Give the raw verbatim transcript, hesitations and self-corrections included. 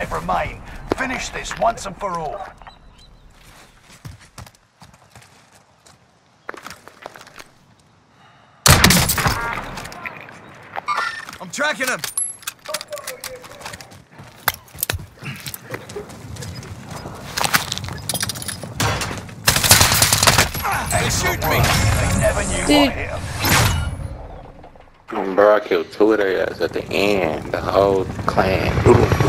five remain. Finish this once and for all. I'm tracking him! They shoot me! They never knew what hit them. Bro, I killed two of their ass at the end. The whole clan.